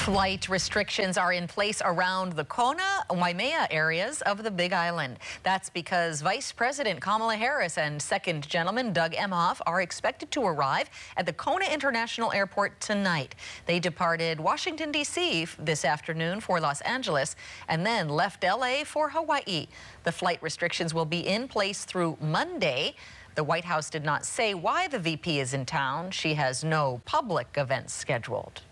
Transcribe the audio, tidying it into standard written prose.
Flight restrictions are in place around the Kona, Waimea areas of the Big Island. That's because Vice President Kamala Harris and Second Gentleman Doug Emhoff are expected to arrive at the Kona International Airport tonight. They departed Washington, D.C. this afternoon for Los Angeles and then left L.A. for Hawaii. The flight restrictions will be in place through Monday. The White House did not say why the VP is in town. She has no public events scheduled.